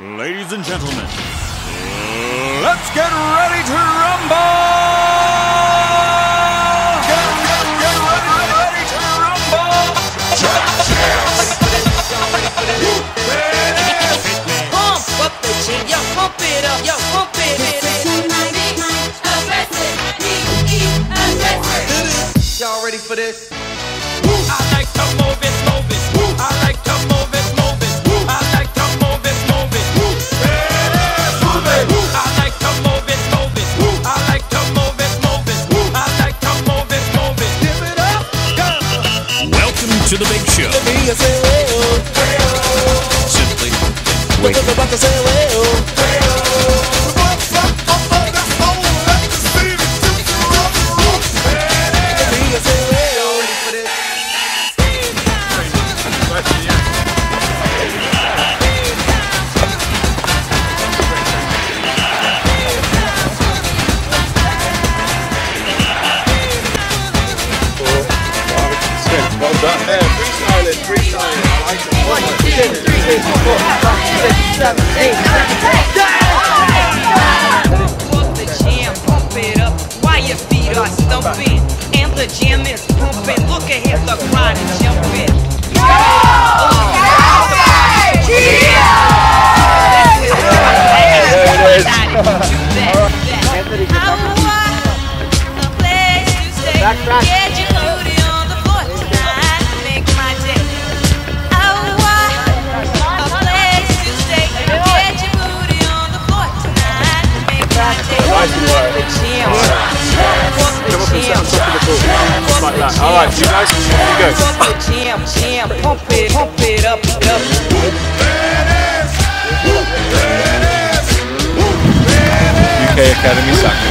Ladies and gentlemen, let's get ready to rumble! Get ready to rumble! Pump up the jam, yo, pump it up, yo, pump it. Y'all ready for this? I like to move it, move it. I like to move it, move it. I like to move it, move it. Move it. I like to move it, move it. I like to move it, move it. I like to move it, move it. Give it up, go. Welcome to the big show. Simply well done. Freestyling. I like it. 1, 2, 3, 4, 5, 6, 7, 8, 9, 10. Pump up the jam, pump it up while your feet are stumping. And the jam is pumping. Look ahead, the crowd is jumping. Backtrack. Get your booty on the floor tonight, make my day. I want a place to stay. Get your booty on the floor tonight, make my day. Like that. Alright, you guys, here we go. Jam, pump it up. UK Academy Soccer.